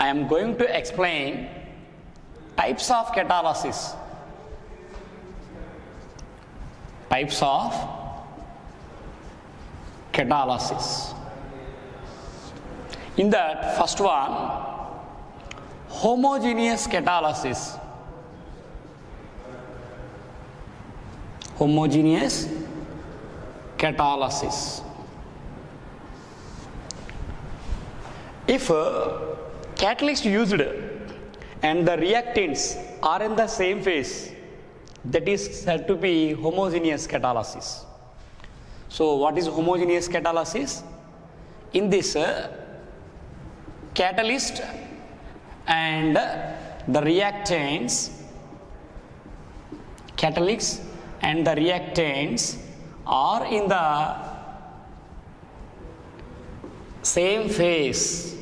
I am going to explain types of catalysis. Types of catalysis. In that first one, homogeneous catalysis. Homogeneous catalysis. If catalyst used and the reactants are in the same phase, that is said to be homogeneous catalysis. So what is homogeneous catalysis? In this catalyst and the reactants, catalysts and the reactants are in the same phase.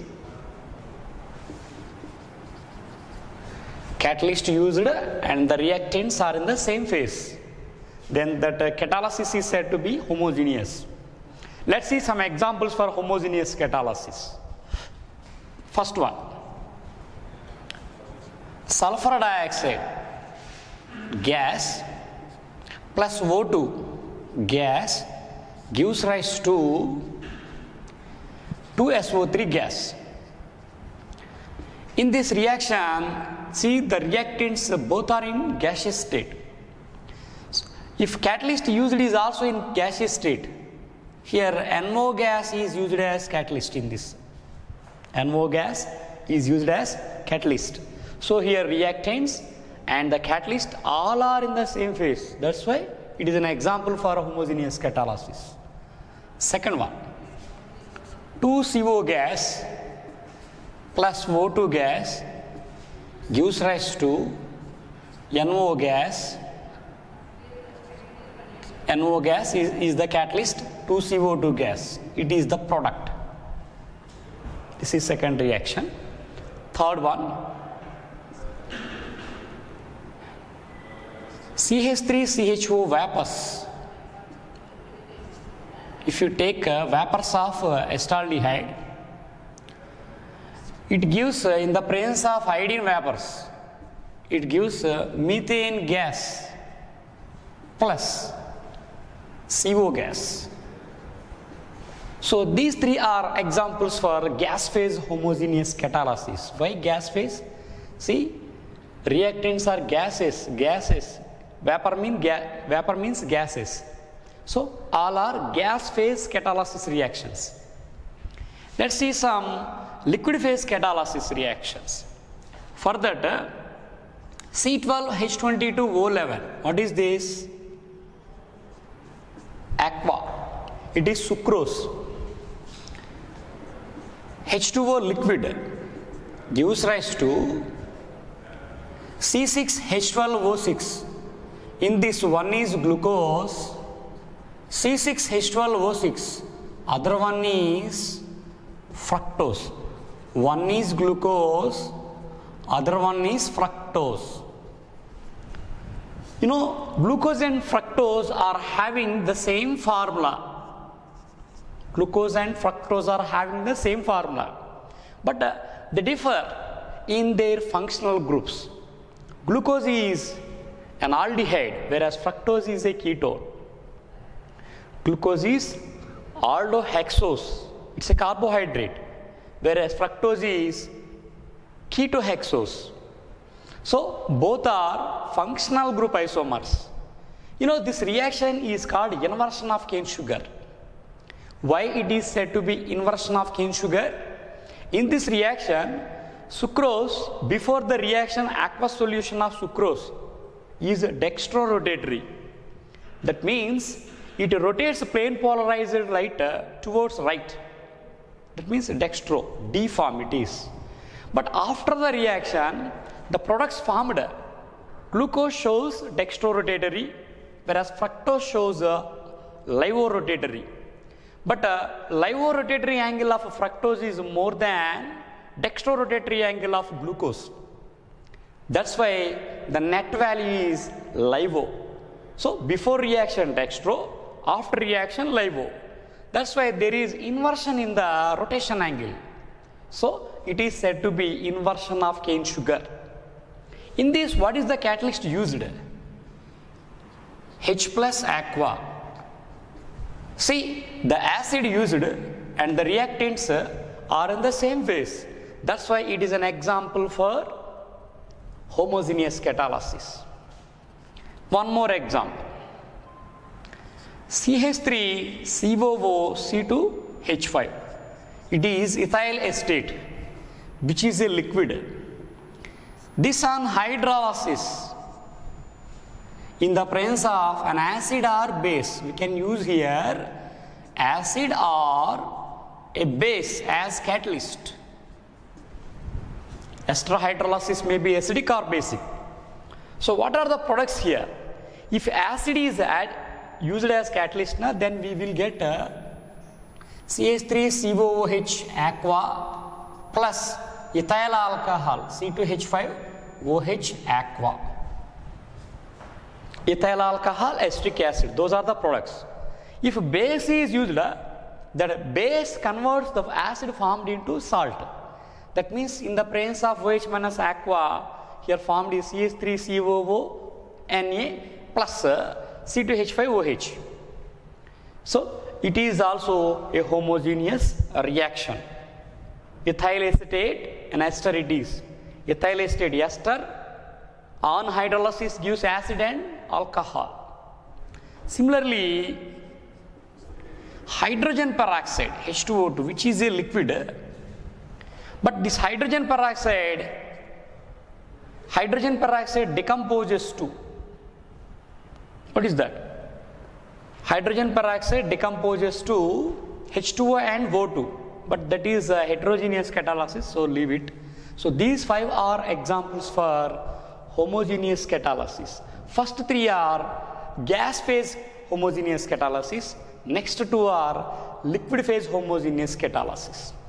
Catalyst used and the reactants are in the same phase, then that catalysis is said to be homogeneous. Let's see some examples for homogeneous catalysis. First one, sulfur dioxide gas plus O2 gas gives rise to 2SO3 gas. In this reaction, see the reactants both are in gaseous state. If catalyst used is also in gaseous state, here NO gas is used as catalyst in this. NO gas is used as catalyst. So here reactants and the catalyst all are in the same phase. That's why it is an example for homogeneous catalysis. Second one, 2CO gas plus O2 gas gives rise to NO gas. NO gas is the catalyst, 2CO2 gas. It is the product. This is second reaction. Third one, CH3CHO vapors. If you take vapors of acetaldehyde, it gives in the presence of iodine vapors, it gives methane gas plus CO gas. So these three are examples for gas phase homogeneous catalysis. Why gas phase? See, reactants are gases. Vapor means gases. So all are gas phase catalysis reactions. Let's see some liquid phase catalysis reactions. For that, C12H22O11. What is this? Aqua. It is sucrose. H2O liquid gives rise to C6H12O6. In this, one is glucose, C6H12O6. Other one is fructose. One is glucose, other one is fructose. You know, glucose and fructose are having the same formula. Glucose and fructose are having the same formula, but they differ in their functional groups. Glucose is an aldehyde, whereas fructose is a ketone. Glucose is aldohexose, it's a carbohydrate, whereas fructose is ketohexose. So both are functional group isomers. You know, this reaction is called inversion of cane sugar. Why it is said to be inversion of cane sugar? In this reaction, sucrose, before the reaction, aqueous solution of sucrose is dextrorotatory. That means it rotates plane polarized light towards right. That means dextro, D form it is. But after the reaction, the products formed, glucose shows dextrorotatory, whereas fructose shows levorotatory. But levorotatory angle of fructose is more than dextrorotatory angle of glucose. That's why the net value is levo. So before reaction dextro, after reaction levo. That's why there is inversion in the rotation angle. So it is said to be inversion of cane sugar. In this, what is the catalyst used? H plus aqua. See, the acid used and the reactants are in the same phase. That's why it is an example for homogeneous catalysis. One more example. CH3COO-C2H5. It is ethyl acetate, which is a liquid. This on hydrolysis, in the presence of an acid or base, we can use here acid or a base as catalyst. Ester hydrolysis may be acidic or basic. So what are the products here? If acid is used as catalyst, then we will get CH3COOH aqua plus ethyl alcohol C2H5OH aqua. Ethyl alcohol, acetic acid, those are the products. If base is used, that base converts the acid formed into salt. That means in the presence of OH minus aqua, here formed is CH3COO plus C2H5OH. So it is also a homogeneous reaction. Ethyl acetate and ester it is. Ethyl acetate ester on hydrolysis gives acid and alcohol. Similarly, hydrogen peroxide H2O2, which is a liquid, but this hydrogen peroxide decomposes to, what is that? Hydrogen peroxide decomposes to H2O and O2, but that is a heterogeneous catalysis, so leave it. So these 5 are examples for homogeneous catalysis. First 3 are gas phase homogeneous catalysis, next 2 are liquid phase homogeneous catalysis.